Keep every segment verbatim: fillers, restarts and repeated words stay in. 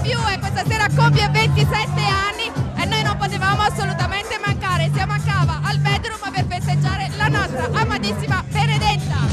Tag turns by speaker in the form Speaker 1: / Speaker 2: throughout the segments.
Speaker 1: più e questa sera compie ventisette anni e noi non potevamo assolutamente mancare. Siamo a Cava, al bedroom, per festeggiare la nostra amatissima Benedetta.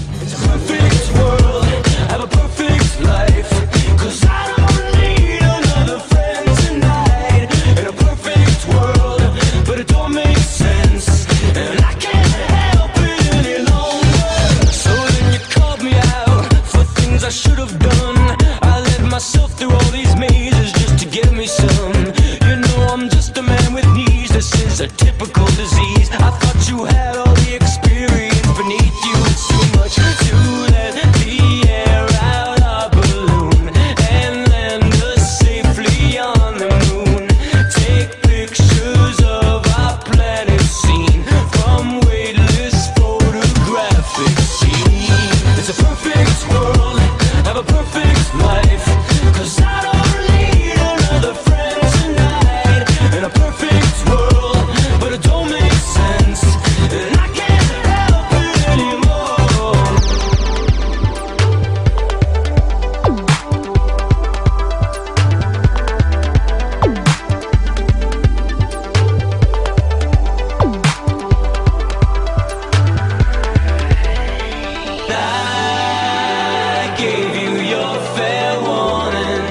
Speaker 2: I should have done. I led myself through all these mazes just to get me some. You know I'm just a man with knees. This is a typical disease. I thought you had all the experience beneath you. It's too much to let the air out our balloon and land us safely on the moon. Take pictures of our planet seen from weightless photographic scene. It's a perfect world. Have a perfect life, 'cause I don't need another friend tonight. In a perfect world, but it don't make sense, and I can't help it anymore. I gave you your fair warning,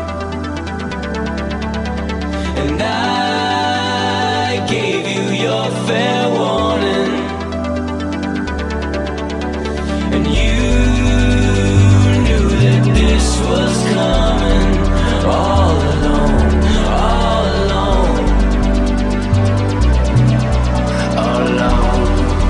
Speaker 2: and I gave you your fair warning, and you knew that this was coming all alone, all alone, all alone.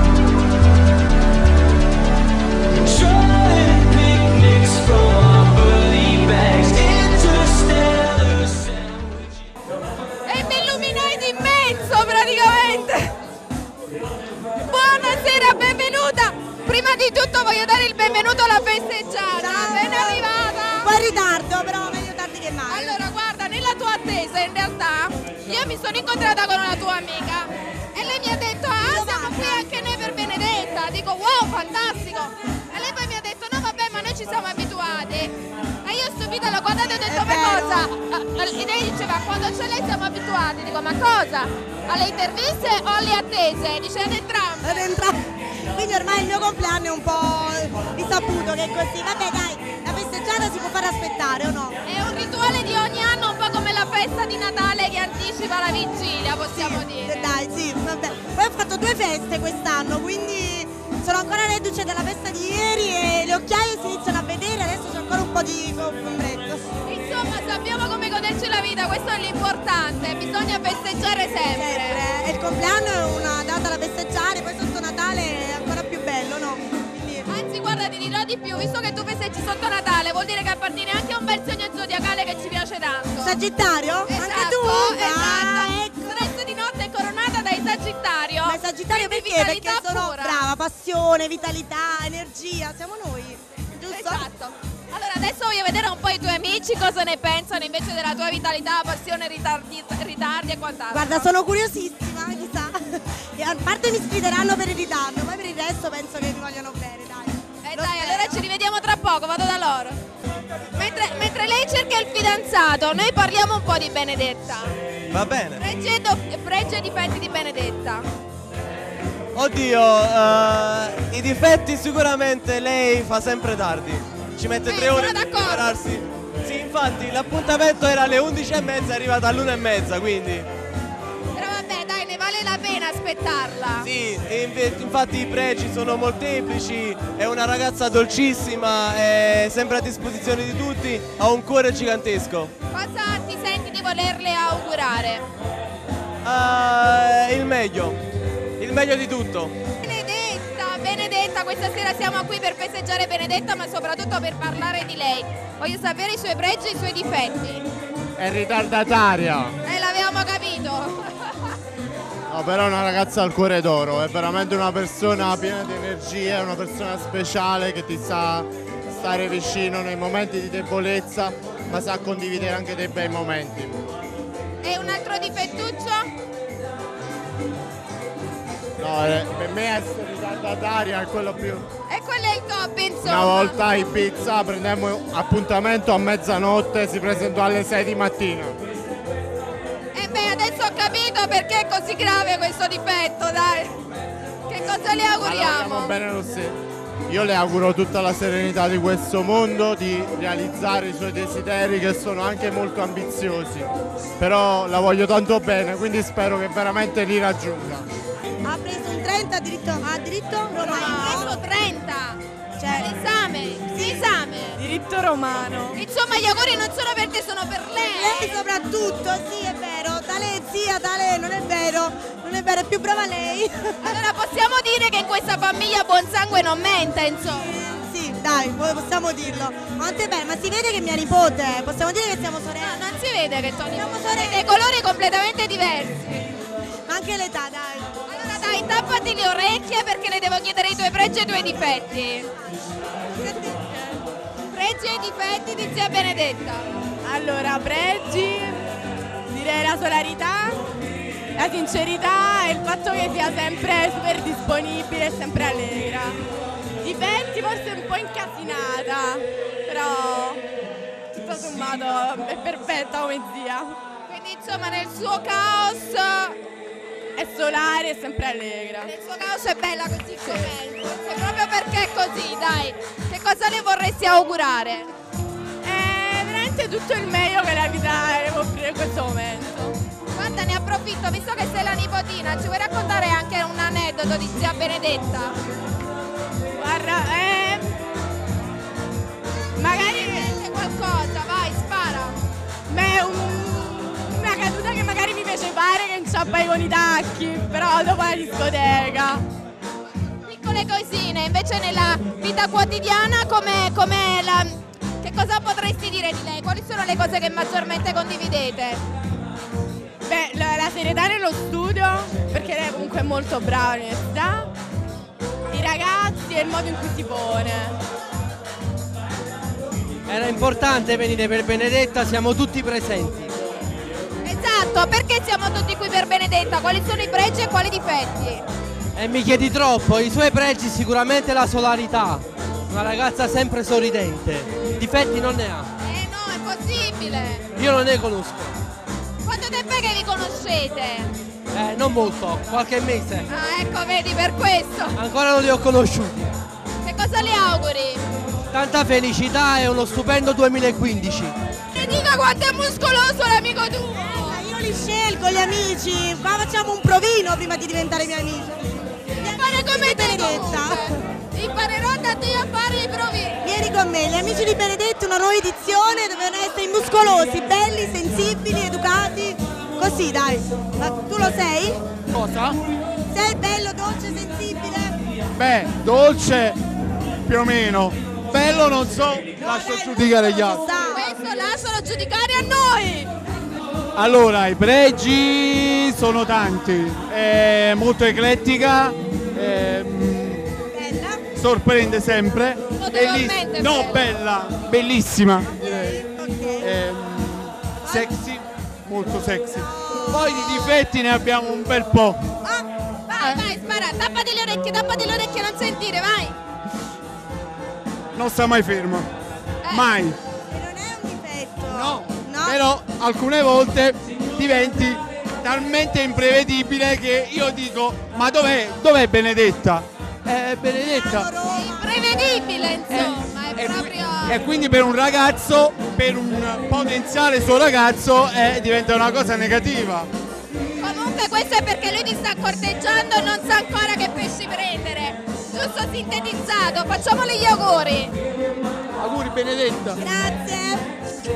Speaker 2: Trying picnics from our burly bags, interstellar sandwiches.
Speaker 1: E mi illuminai di mezzo praticamente. Buonasera, benvenuta. Prima di tutto voglio dare il benvenuto alla festeggiata. Ben arrivata.
Speaker 3: Un po' in ritardo, però meglio tardi che mai.
Speaker 1: Allora guarda, nella tua attesa in realtà io mi sono incontrata con una tua amica e lei mi ha detto ah siamo qui anche noi per Benedetta. Dico wow, fantastico. E lei poi mi ha detto no vabbè ma noi ci siamo abituati. E io stupita l'ho guardata e ho detto
Speaker 3: È
Speaker 1: ma
Speaker 3: vero.
Speaker 1: cosa? E lei diceva quando c'è lei siamo abituati. Dico ma cosa? Alle interviste o alle attese? Dice ad entrambe.
Speaker 3: Ad entrare. Quindi ormai il mio compleanno è un po' risaputo che è così. Vabbè dai, la festeggiata si può far aspettare o no?
Speaker 1: È un rituale di ogni anno, un po' come la festa di Natale che anticipa la vigilia, possiamo dire.
Speaker 3: Dai, sì, vabbè. Poi ho fatto due feste quest'anno, quindi sono ancora reduce dalla festa di ieri e le occhiaie si iniziano a vedere, adesso c'è ancora un po' di ombretto.
Speaker 1: Insomma, sappiamo come goderci la vita, questo è l'importante, bisogna festeggiare sempre.
Speaker 3: Sempre. E il compleanno è una data da festeggiare, poi sotto Natale è ancora più bello, no? Quindi...
Speaker 1: Anzi, guarda, ti dirò di più, visto che tu festeggi sotto Natale, vuol dire che appartieni anche a un bel segno zodiacale che ci piace tanto.
Speaker 3: Sagittario?
Speaker 1: Esatto,
Speaker 3: Anche tu?
Speaker 1: esatto.
Speaker 3: Ah, ecco.
Speaker 1: Saresti di notte coronata dai Sagittario.
Speaker 3: Ma Sagittario
Speaker 1: Quindi
Speaker 3: perché? Perché
Speaker 1: vitalità
Speaker 3: sono
Speaker 1: pura.
Speaker 3: brava, passione, vitalità, energia, siamo noi, giusto?
Speaker 1: Esatto. Allora adesso voglio vedere un po' i tuoi amici cosa ne pensano invece della tua vitalità, passione, ritardi, ritardi e quant'altro.
Speaker 3: Guarda, sono curiosissima, chissà. E a parte mi sfideranno per il ritardo, poi per il resto penso che mi vogliano bene, dai.
Speaker 1: E
Speaker 3: Lo
Speaker 1: dai,
Speaker 3: spero.
Speaker 1: allora ci rivediamo tra poco, vado da loro. Mentre, mentre lei cerca il fidanzato, noi parliamo un po' di Benedetta.
Speaker 4: Va bene.
Speaker 1: Pregi e, do- pregi e difetti di Benedetta.
Speaker 4: Oddio, eh, i difetti sicuramente lei fa sempre tardi. Ci mette
Speaker 1: Eh,
Speaker 4: tre ore
Speaker 1: sono
Speaker 4: per
Speaker 1: d'accordo.
Speaker 4: prepararsi. Sì, infatti l'appuntamento era alle undici e mezza, è arrivata all'una e mezza, quindi.
Speaker 1: Però vabbè, dai, ne vale la pena aspettarla.
Speaker 4: Sì, e inve- infatti i pregi sono molteplici, è una ragazza dolcissima, è sempre a disposizione di tutti, ha un cuore gigantesco.
Speaker 1: Cosa ti senti di volerle augurare?
Speaker 4: Ah, il meglio, il meglio di tutto.
Speaker 1: Benedetta, Benedetta, questa sera siamo qui per festeggiare Benedetta, ma soprattutto per parlare di lei. Voglio sapere i suoi pregi e i suoi difetti.
Speaker 5: È ritardataria.
Speaker 1: Eh, l'avevamo capito.
Speaker 5: No, però è una ragazza al cuore d'oro, è veramente una persona piena di energia, è una persona speciale che ti sa stare vicino nei momenti di debolezza, ma sa condividere anche dei bei momenti.
Speaker 1: E un altro difettuccio?
Speaker 5: No, eh, per me essere ritardataria è quello più...
Speaker 1: E quello è il top, insomma.
Speaker 5: Una volta a Ibiza prendiamo appuntamento a mezzanotte, si presentò alle sei di mattina.
Speaker 1: E beh, adesso ho capito perché è così grave questo difetto, dai. Che cosa le auguriamo?
Speaker 5: Allora, bene lo stesso. Io le auguro tutta la serenità di questo mondo, di realizzare i suoi desideri che sono anche molto ambiziosi. Però la voglio tanto bene, quindi spero che veramente li raggiunga.
Speaker 3: Ha preso un trenta a diritto, a diritto romano.
Speaker 1: Ha preso trenta.
Speaker 3: Cioè,
Speaker 1: L'esame, l'esame.
Speaker 6: Diritto romano.
Speaker 1: Insomma, gli auguri non sono per te, sono per lei.
Speaker 3: lei soprattutto, sì è vero, da lei zia, da lei, non è vero, non è vero, è più brava lei.
Speaker 1: Allora possiamo dire che in questa famiglia buon sangue non mente, insomma.
Speaker 3: Sì, dai, possiamo dirlo. Quanto è bello, ma si vede che è mia nipote, possiamo dire che siamo sorelle.
Speaker 1: No, non si vede che sono
Speaker 3: Siamo
Speaker 1: sorelle.
Speaker 3: sorelle.
Speaker 1: Dei colori completamente diversi.
Speaker 3: Ma anche l'età, dai.
Speaker 1: Allora dai, tappati le orecchie perché le devo chiedere i tuoi pregi e i tuoi difetti. Pregi e difetti di zia Benedetta.
Speaker 6: Allora, pregi, direi la solarità, la sincerità e il fatto che sia sempre super disponibile e sempre allegra. Difetti forse un po' incasinata, però tutto sommato è perfetta come zia.
Speaker 1: Quindi insomma nel suo caos,
Speaker 6: È solare e sempre allegra.
Speaker 1: nel suo caos è bella così com'è. Forse proprio perché è così, dai. Che cosa le vorresti augurare?
Speaker 6: È veramente tutto il meglio che la vita può offrire in questo momento.
Speaker 1: Guarda, ne approfitto, visto che sei la nipotina, ci vuoi raccontare anche un aneddoto di zia Benedetta?
Speaker 6: Guarda, eh, magari
Speaker 1: Dice qualcosa, vai, spara.
Speaker 6: beh, un- una caduta che magari mi fece fare che inciampai con i tacchi, però dopo la discoteca.
Speaker 1: Piccole cosine, invece nella vita quotidiana come la... che cosa potresti dire di lei? Quali sono le cose che maggiormente condividete?
Speaker 6: Beh, la, la serietà nello studio, perché lei comunque è molto brava all'università, i ragazzi e il modo in cui si pone.
Speaker 7: Era importante venire per Benedetta, siamo tutti presenti.
Speaker 1: Esatto, perché siamo tutti qui per Benedetta? Quali sono i pregi e quali difetti?
Speaker 7: E mi chiedi troppo, i suoi pregi sicuramente la solarità, una ragazza sempre sorridente, difetti non ne ha.
Speaker 1: Eh no, è possibile.
Speaker 7: Io non ne conosco,
Speaker 1: Quanto tempo è che vi conoscete?
Speaker 7: eh, non molto, qualche mese,
Speaker 1: Ah, ecco, vedi, per questo.
Speaker 7: ancora non li ho conosciuti.
Speaker 1: Che cosa le auguri?
Speaker 7: Tanta felicità e uno stupendo duemilaquindici.
Speaker 1: Mi dica quanto è muscoloso l'amico tuo.
Speaker 3: Ma io li scelgo, gli amici, qua facciamo un provino prima di diventare miei amici.
Speaker 1: Fare come te
Speaker 3: Benedetta.
Speaker 1: comunque. Imparerò da te a fare i provini.
Speaker 3: Vieni con me, gli amici di Benedetta, una nuova edizione, devono essere muscolosi, belli, sensibili, educati, così dai. Ma tu lo sei?
Speaker 5: Cosa?
Speaker 3: Sei bello, dolce, sensibile?
Speaker 5: Beh, dolce più o meno. Bello non so, lascio
Speaker 3: dai,
Speaker 5: giudicare gli altri.
Speaker 3: sta.
Speaker 1: Questo lascialo giudicare a noi.
Speaker 5: Allora, i pregi sono tanti. È molto eclettica, ehm,
Speaker 3: Bella?
Speaker 5: sorprende sempre.
Speaker 1: Notevolmente
Speaker 5: Belliss- no,
Speaker 1: bella.
Speaker 5: bella, bellissima. direi.
Speaker 3: Ok.
Speaker 5: Ehm, sexy, molto sexy. Poi di difetti ne abbiamo un bel po'.
Speaker 1: Ah, vai, vai, spara. Tappati le orecchie, tappati le orecchie, non sentire, vai.
Speaker 5: Non sta mai fermo.
Speaker 1: Eh.
Speaker 5: Mai.
Speaker 3: E non è un difetto?
Speaker 5: No.
Speaker 3: No?
Speaker 5: Però alcune volte diventi talmente imprevedibile che io dico, ma dov'è, dov'è Benedetta? Eh, Benedetta.
Speaker 1: Imprevedibile, insomma, è
Speaker 5: E,
Speaker 1: proprio...
Speaker 5: e quindi per un ragazzo, per un potenziale suo ragazzo, eh, diventa una cosa negativa.
Speaker 1: Comunque questo è perché lui ti sta corteggiando e non sa ancora che pesci prendere. Giusto sintetizzato, facciamole gli auguri.
Speaker 5: Auguri Benedetta.
Speaker 3: Grazie.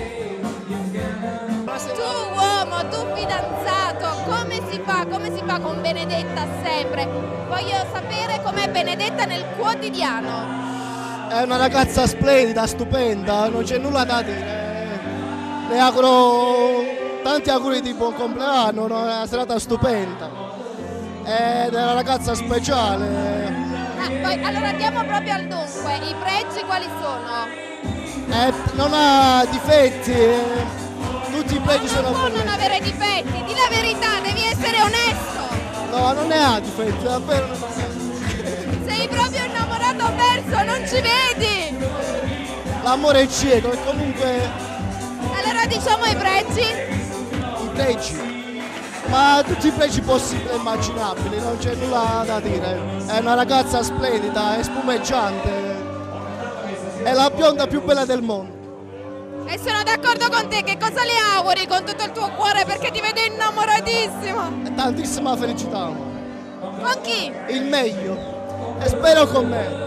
Speaker 1: Tu uomo, tu fidanzato, come si fa? Come si fa con Benedetta sempre? Voglio sapere com'è Benedetta nel quotidiano.
Speaker 8: È una ragazza splendida, stupenda, non c'è nulla da dire. Le auguro tanti auguri di buon compleanno, no? È una serata stupenda. Ed è una ragazza speciale.
Speaker 1: Ah, poi, allora andiamo proprio al dunque. I pregi quali sono?
Speaker 8: Eh, non ha difetti, eh. Tutti i pregi sono
Speaker 1: Non può
Speaker 8: per
Speaker 1: non
Speaker 8: lei.
Speaker 1: avere difetti, di la verità, devi essere onesto.
Speaker 8: No, non ne ha difetti, davvero non ne ha.
Speaker 1: Sei proprio innamorato perso, non ci vedi!
Speaker 8: L'amore è cieco e comunque
Speaker 1: Allora diciamo i pregi.
Speaker 8: i pregi, ma tutti i pregi possibili e immaginabili, non c'è nulla da dire. È una ragazza splendida, è spumeggiante, è la bionda più bella del mondo.
Speaker 1: E sono d'accordo con te, che cosa le auguri con tutto il tuo cuore perché ti vedo innamoratissimo?
Speaker 8: E tantissima felicità.
Speaker 1: Con chi?
Speaker 8: Il meglio. E spero con me.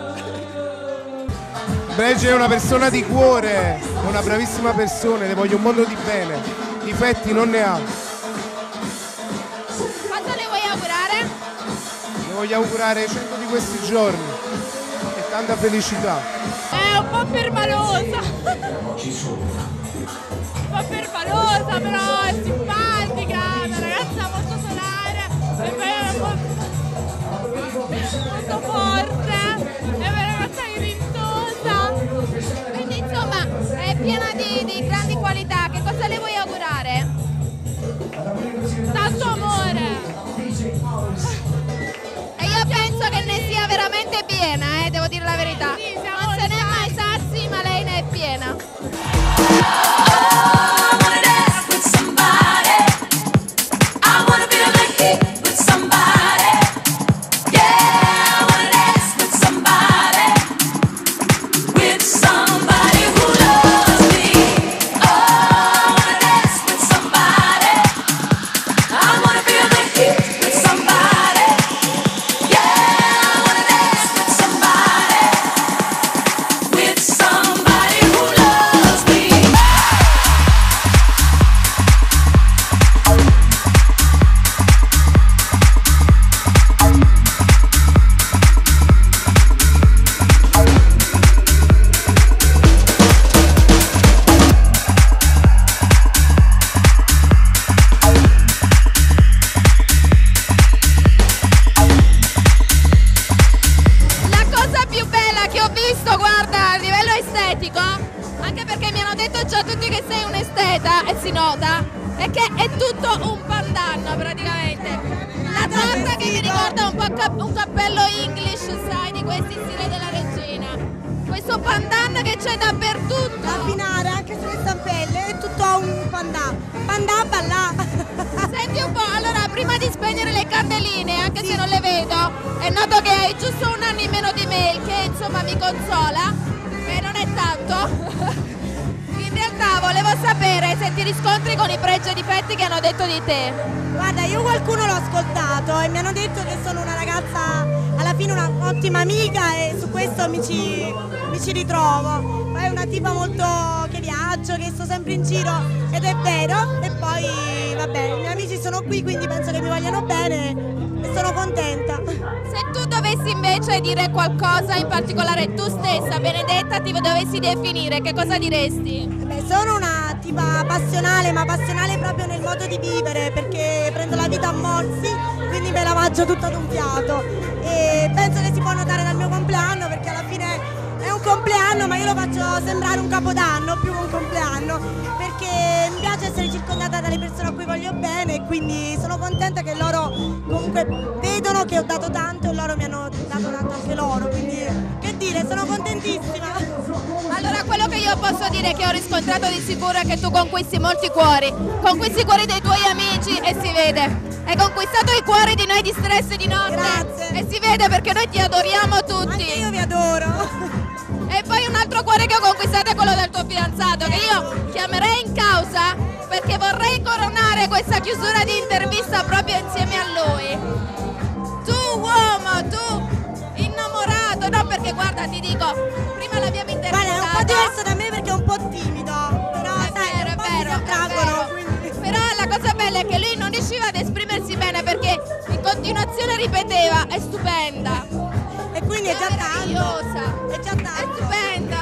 Speaker 9: Bregi è una persona di cuore, è una bravissima persona, le voglio un mondo di bene. Difetti non ne ha.
Speaker 1: Cosa le vuoi augurare?
Speaker 9: Le voglio augurare cento di questi giorni e tanta felicità.
Speaker 6: È un po' permalosa. Un po' permalosa, però è simpatica, una ragazza molto solare e poi è molto, molto forte, è una ragazza grintosa.
Speaker 1: Quindi insomma è piena di, di grandi qualità, che cosa le vuoi augurare?
Speaker 6: Tanto amore.
Speaker 1: E io penso che ne sia veramente piena, eh, devo dire la verità.
Speaker 6: Sì, siamo
Speaker 1: Non se n'è mai sazi, ma lei ne è piena. Anche perché mi hanno detto già tutti che sei un esteta e si nota, e che è tutto un pandanno praticamente. La torta che mi ricorda un po' cap- un cappello English, sai, di questi stile della regina. Questo pandan che c'è dappertutto.
Speaker 3: Da abbinare anche sulle stampelle è tutto un pandan. Pandan balla.
Speaker 1: Senti un po', allora prima di spegnere le candeline, anche se non le vedo, è noto che hai giusto un anno in meno di me, il che insomma mi consola, e non è tanto. In realtà volevo sapere se ti riscontri con i pregi e difetti che hanno detto di te.
Speaker 3: Guarda, io qualcuno l'ho ascoltato e mi hanno detto che sono una ragazza, alla fine un'ottima amica, e su questo mi ci, mi ci ritrovo. Poi è una tipa molto che viaggio, che sto sempre in giro, ed è vero. E poi vabbè, i miei amici sono qui, quindi penso che mi vogliano bene e sono contenta.
Speaker 1: Se tu dovessi invece dire qualcosa in particolare, tu stessa, Benedetta, ti dovessi definire, che cosa diresti?
Speaker 3: Beh, sono una tipa passionale, ma passionale proprio nel modo di vivere, perché prendo la vita a morsi, quindi me la mangio tutta ad un fiato. E penso che si può notare dal mio compleanno, perché alla fine è un compleanno, ma io lo faccio sembrare un capodanno più che un compleanno, perché mi piace essere circondata dalle persone a cui voglio bene, e quindi sono contenta che loro comunque vedono che ho dato tanto e loro mi hanno dato tanto anche loro, quindi che dire, sono contentissima.
Speaker 1: Allora, quello che io posso dire che ho riscontrato di sicuro è che tu conquisti molti cuori, conquisti i cuori dei tuoi amici e si vede. Hai conquistato i cuori di noi di Stress di Notte.
Speaker 3: Grazie.
Speaker 1: E si vede, perché noi ti adoriamo tutti.
Speaker 3: Anche io vi adoro.
Speaker 1: E poi un altro cuore che ho conquistato è quello del tuo fidanzato, che io chiamerei in causa perché vorrei coronare questa chiusura di intervista proprio insieme a lui. Tu uomo, tu innamorato, no, perché guarda, ti dico, prima l'abbiamo intervistato.
Speaker 3: Guarda, è un po' diverso da me perché è un po' timido, però
Speaker 1: È
Speaker 3: sai,
Speaker 1: vero,
Speaker 3: un
Speaker 1: è
Speaker 3: po'
Speaker 1: vero,
Speaker 3: si attraggono,
Speaker 1: è vero.
Speaker 3: quindi...
Speaker 1: Però la cosa bella è che lui non riusciva ad esprimersi bene, perché in continuazione ripeteva: è stupenda,
Speaker 3: E quindi è già tanto.
Speaker 1: meravigliosa,
Speaker 3: È già
Speaker 1: è
Speaker 3: tanto.
Speaker 1: stupenda.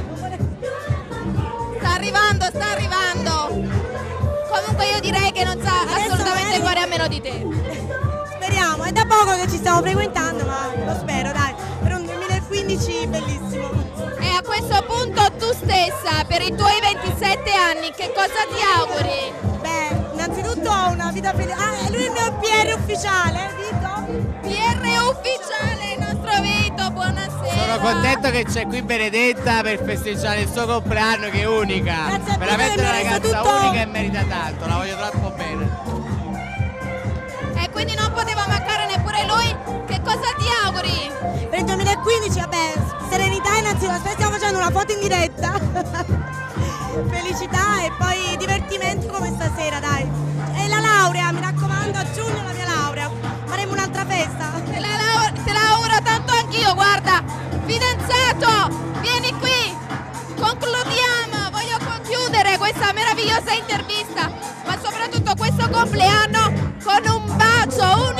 Speaker 1: Sta arrivando, sta arrivando. Comunque io direi che non sa
Speaker 3: Adesso
Speaker 1: assolutamente
Speaker 3: magari-
Speaker 1: cuore a meno di te.
Speaker 3: Speriamo, è da poco che ci stiamo frequentando, ma lo spero, dai. Per un duemilaquindici bellissimo.
Speaker 1: E a questo punto tu stessa, per i tuoi ventisette anni, che cosa ti auguri?
Speaker 3: Beh, innanzitutto una vita felice. Ah, lui è il mio P R ufficiale, Vito?
Speaker 1: P R ufficiale, il nostro Vito, buonasera.
Speaker 10: Sono contento che c'è qui Benedetta per festeggiare il suo compleanno, che è unica.
Speaker 3: Grazie a Vito
Speaker 10: veramente
Speaker 3: che mi
Speaker 10: una
Speaker 3: ha reso
Speaker 10: ragazza
Speaker 3: tutto-
Speaker 10: unica e merita tanto, la voglio troppo bene.
Speaker 1: E quindi non poteva mancare neppure lui. Che cosa ti auguri?
Speaker 3: Per il duemilaquindici, vabbè, serenità innanzitutto, aspetta, stiamo facendo una foto in diretta. Felicità e poi divertimento come stasera, dai. E la laurea, mi raccomando, a giugno la mia laurea. Faremo un'altra festa.
Speaker 1: Te la, lau- te la auguro tanto anch'io, guarda. Fidanzato, vieni qui. Concludiamo, voglio concludere questa meravigliosa intervista, ma soprattutto questo compleanno con un bacio, un